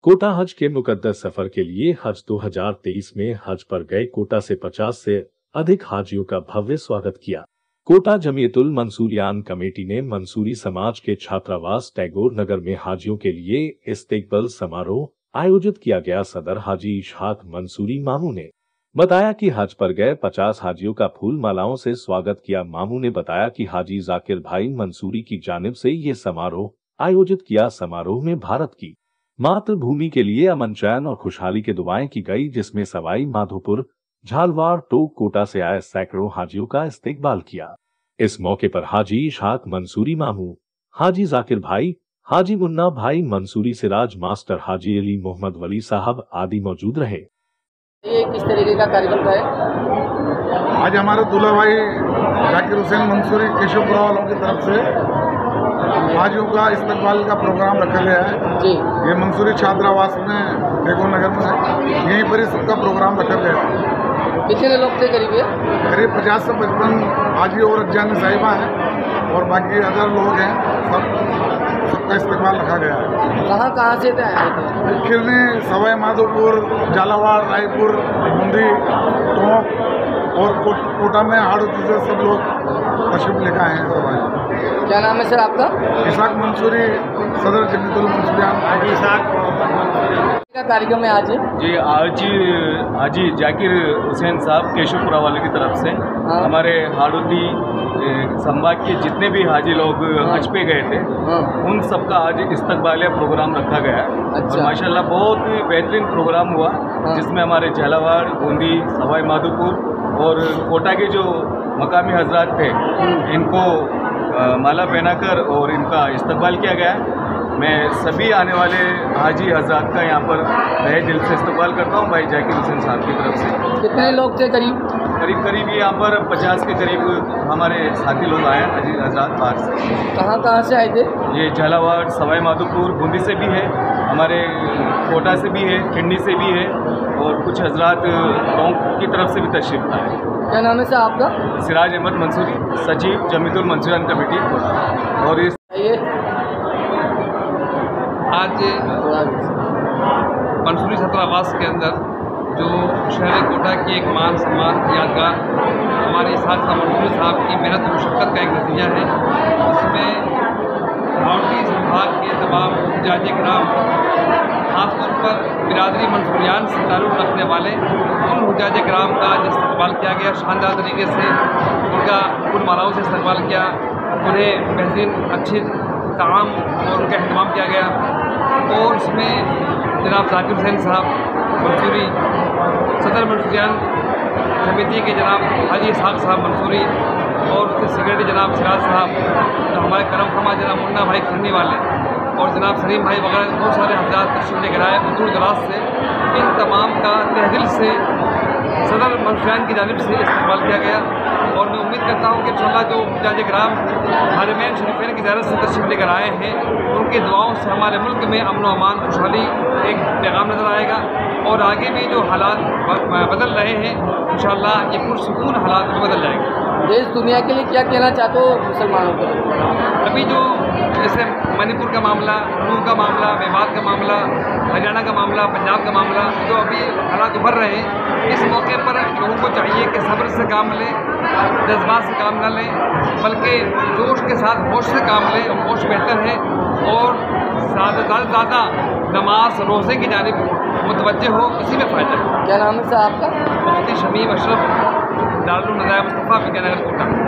कोटा हज के मुकद्दस सफर के लिए हज 2023 में हज पर गए कोटा से 50 से अधिक हाजियों का भव्य स्वागत किया। कोटा जमीयतुल मंसूरियान कमेटी ने मंसूरी समाज के छात्रावास टैगोर नगर में हाजियों के लिए इस्तकबाल समारोह आयोजित किया गया। सदर हाजी इशहाक मंसूरी मामू ने बताया कि हज पर गए 50 हाजियों का फूल मालाओं से स्वागत किया। मामू ने बताया कि हाजी जाकिर भाई मंसूरी की जानिब से ये समारोह आयोजित किया। समारोह में भारत की मातृभूमि के लिए अमन चैन और खुशहाली की दुआएं की गई, जिसमें सवाई माधोपुर, झालवाड़, टोक, कोटा से आए सैकड़ों हाजियों का इस्तकबाल किया। इस मौके पर हाजी इशहाक मंसूरी मामू, हाजी जाकिर भाई, हाजी मुन्ना भाई मंसूरी, सिराज मास्टर, हाजी अली मोहम्मद वली साहब आदि मौजूद रहे। ये किस तरीके का कार्यक्रम है? आज हमारे दूल्हा भाई जाकिर हुसैन मंसूरी केशवपुरा वालों की तरफ से हाजियों का इस्तकबाल का प्रोग्राम रखा गया है जी। ये मंसूरी छात्रावास में टैगोर नगर में यहीं पर ही सबका प्रोग्राम रखा गया है। कितने लोग थे करीब? करीब 50 से 55 हाजी और अज्जानी साहिबा हैं और बाकी अदर लोग हैं। सबका इस्तकबाल रखा गया है। कहाँ से आए थे? खिरनी, सवाई माधोपुर, झालावाड़, रायपुर, बूंदी, टोंक और कोटा में हाड़ोती से सब लोग तशरीफ लेकर आए हैं। सब क्या नाम है सर आपका? इशहाक मंसूरी, सदर जमीयतुल मंसूरियान। क्या कार्यक्रम है आज? जी, आज हाजी जाकिर हुसैन साहब केशवपुरा वाले की तरफ से हमारे हाड़ोती संभाग के जितने भी हाजी लोग हज पे गए थे उन सबका आज इस्तकबालिया प्रोग्राम रखा गया। अच्छा। और माशाल्लाह बहुत ही बेहतरीन प्रोग्राम हुआ जिसमें हमारे झालावाड़, बूंदी, सवाई माधोपुर और कोटा के जो मकामी हजरात थे इनको माला पहनाकर और इनका इस्तकबाल किया गया। मैं सभी आने वाले हाजी हजरात का यहाँ पर तहे दिल से इस्तकबाल करता हूँ भाई जाकिर हुसैन साहब की तरफ से। कितने लोग थे करीब? करीब यहाँ पर 50 के करीब हमारे साथी लोग आए हाजी हजरात बाहर से। कहाँ से आए थे? ये झालावाड़, सवाई माधोपुर, बूंदी से भी है, हमारे कोटा से भी है, खिंडी से भी है और कुछ हजरात टोंक की तरफ से भी तशरीफ लाए। क्या नाम है सर आपका? सिराज अहमद मंसूरी, सचिव जमीयतुल मंसूरियान कमेटी। और इस आज मंसूरी छात्रावास के अंदर जो शहर कोटा की एक मान सम्मान यादगार हमारे इशहाक मंसूरी साहब की मेहनत और मुशक्क़त का एक नतीजा है। इसमें हाड़ोती संभाग के तमाम हुज्जाज किराम, खासतौर पर बिरादरी मंसूरियान से ताल्लुक़ रखने वाले उन हुज्जाज किराम का आज इस्तकबाल किया गया। शानदार तरीके से उनका फूल मालाओं से इस्तकबाल किया, उन्हें बेहतरीन अच्छी ताम और उनका अहतमाम किया गया। और इसमें जनाब जाकिर हुसैन साहब मंसूरी, सदर मंसूरियान समिति के जनाब हाजी इशहाक साहब मंसूरी और उसके सेक्रेटरी जनाब सिराज साहब, जो हमारे करम फरमा जनाब मुन्ना भाई खिरनी वाले और जनाब सलीम भाई वगैरह बहुत सारे हजरात तशरीफ लेकर आए दूर दराज से। इन तमाम का तहदिल से सदर मंसूरियान की जानिब से इस्तेमाल किया गया। और मैं उम्मीद करता हूँ कि इंशाअल्लाह जो हुज्जाज किराम हरमैन शरीफैन की ज़ियारत से तशरीफ लेकर आए हैं उनकी दुआओं से हमारे मुल्क में अमन व अमान, खुशहाली एक पैगाम नज़र आएगा। और आगे भी जो हालात बदल रहे हैं इंशाअल्लाह ये पुरसुकून हालात में बदल जाएंगे। देश दुनिया के लिए क्या कहना चाहते हो मुसलमानों को? अभी जो जैसे मणिपुर का मामला, नूह का मामला, मेवात का मामला, हरियाणा का मामला, पंजाब का मामला, जो अभी हालात उभर रहे हैं, इस मौके पर लोगों को चाहिए कि सब्र से काम लें, जज्बात से काम न लें, बल्कि जोश के साथ होश से काम लें। होश बेहतर है और ज़्यादा से ज़्यादा नमाज रोज़े की जानिब मुतवज्जे हो, इसी में फ़ायदा है। क्या नाम है सर आपका? मुफ्ती शमीम अशरफ, दारुल नज़ाया मुस्तफ़ा विद्यानगर कोटा।